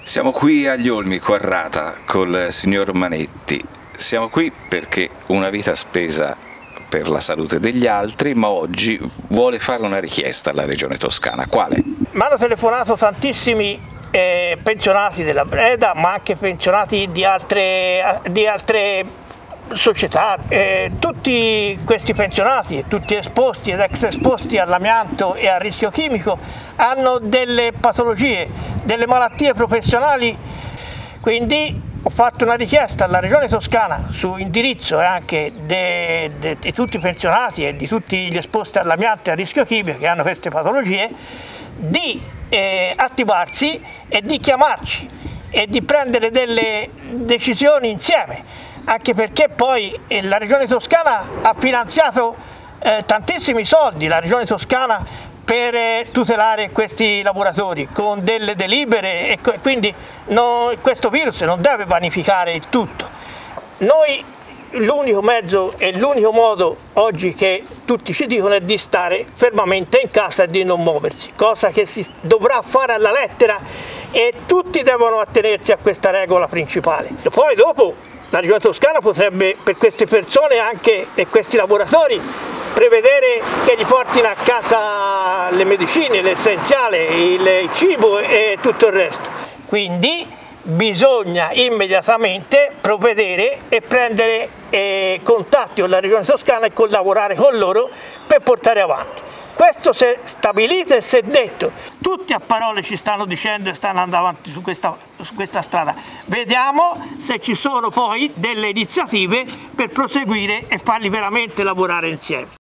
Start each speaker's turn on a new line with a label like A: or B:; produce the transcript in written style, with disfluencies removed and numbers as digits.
A: Siamo qui agli Olmi, Quarrata, col signor Manetti. Siamo qui perché una vita spesa per la salute degli altri, ma oggi vuole fare una richiesta alla Regione Toscana. Quale?
B: Mi hanno telefonato tantissimi pensionati della Breda, ma anche pensionati di altre società. Tutti questi pensionati, tutti esposti ed ex esposti all'amianto e al rischio chimico, hanno delle patologie, delle malattie professionali, quindi ho fatto una richiesta alla Regione Toscana su indirizzo anche di tutti i pensionati e di tutti gli esposti all'amianto e al rischio chimico che hanno queste patologie, di attivarsi e di chiamarci e di prendere delle decisioni insieme, anche perché poi la Regione Toscana ha finanziato tantissimi soldi, la Regione Toscana, per tutelare questi lavoratori con delle delibere, e quindi questo virus non deve vanificare il tutto. Noi l'unico mezzo e l'unico modo oggi che tutti ci dicono è di stare fermamente in casa e di non muoversi, cosa che si dovrà fare alla lettera e tutti devono attenersi a questa regola principale. Poi dopo la Regione Toscana potrebbe per queste persone anche e questi lavoratori prevedere che gli portino a casa le medicine, l'essenziale, il cibo e tutto il resto. Quindi bisogna immediatamente provvedere e prendere contatti con la Regione Toscana e collaborare con loro per portare avanti. Questo si è stabilito e si è detto. Tutti a parole ci stanno dicendo e stanno andando avanti su questa strada. Vediamo se ci sono poi delle iniziative per proseguire e farli veramente lavorare insieme.